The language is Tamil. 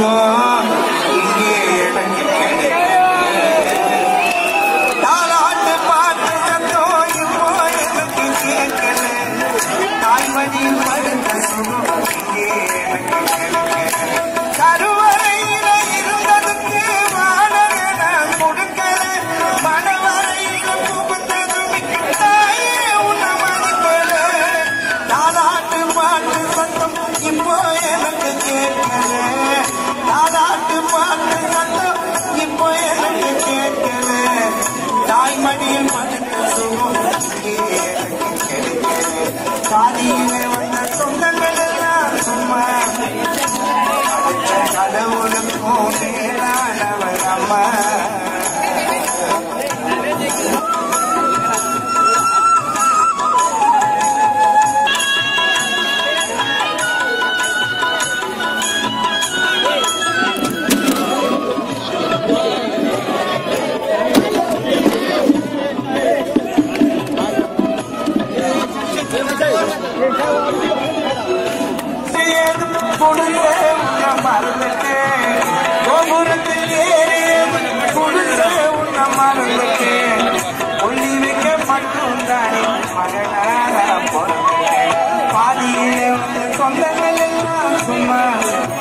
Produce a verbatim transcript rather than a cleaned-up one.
சுகம் இங்கே எனக்கு தாலாட்டு பாட்டு சத்தம் இப்போ எனக்கு கேட்கல தாய்மணி மருந்த சுகம் இங்கே எனக்கு கருவறையில இருந்ததுக்கு வாழ கொடுக்கல மனவரையில புகுந்ததும் தாயே உன்னை மதிக்கல தாலாட்டு பாட்டு சத்தம் இப்போ எனக்கு கேட்கல தாலாட்டு பாட்டு சத்தம் இப்போ எனக்கு கேட்கல தாய்மடியில் மதித்த சுகம் எனக்கு கிடைக்கல பாதியில வந்த சொந்தங்கள் எல்லாம் சும்மா கடவுளுக்கும் மேலானவள் அம்மா கொடுத்த உன்ன மறந்துட்டு கோபுரத்தில் ஏறி கொடுத்த உன்ன மறந்துட்டு ஒளி வைக்க மட்டும் தானே மகனாக பிறந்தேன் பாதியில சொந்தங்கள் எல்லாம் சும்மா